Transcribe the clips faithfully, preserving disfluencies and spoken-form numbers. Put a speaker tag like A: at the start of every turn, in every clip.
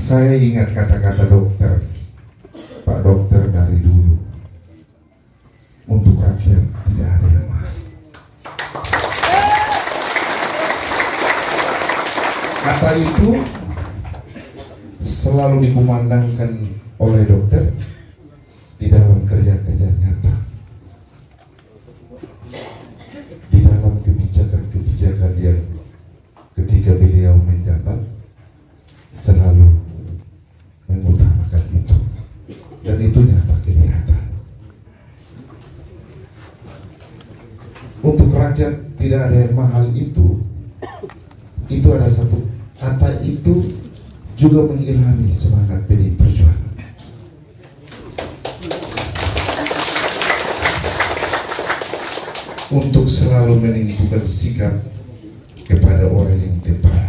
A: Saya ingat kata-kata dokter, Pak Dokter dari dulu, untuk rakyat tidak ada yang mahal. Kata itu selalu dikumandangkan oleh dokter di dalam kerja-kerja nyata, di dalam kebijakan-kebijakan yang ketika beliau menjabat selalu mengutamakan itu, dan itu nyata kelihatan. Untuk rakyat tidak ada yang mahal itu, itu ada satu kata itu juga mengilhami semangat P D I Perjuangan. Untuk selalu menentukan sikap kepada orang yang tepat,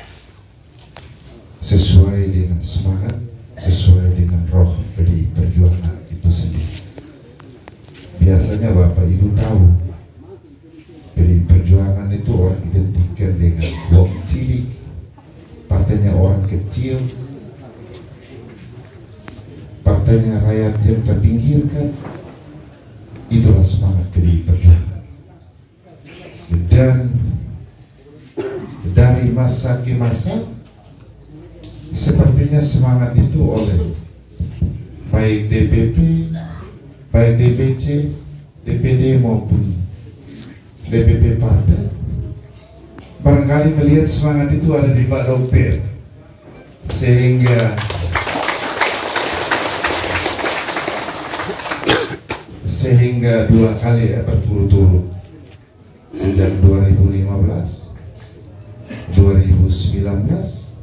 A: sesuai dengan semangat, sesuai dengan roh P D I Perjuangan itu sendiri. Biasanya Bapak Ibu tahu, P D I Perjuangan itu orang identikan dengan wong cilik, partainya orang kecil, partainya rakyat yang terpinggirkan. Itulah semangat P D I Perjuangan. Dan dari masa ke masa sepertinya semangat itu oleh baik D P P, baik D P C, D P D maupun D P P partai barangkali melihat semangat itu ada di Pak Dokter, sehingga sehingga dua kali ya berturut-turut sejak dua ribu lima belas, dua ribu sembilan belas,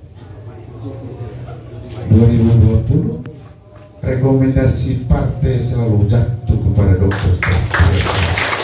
A: dua ribu dua puluh rekomendasi partai selalu jatuh kepada Dokter Stella.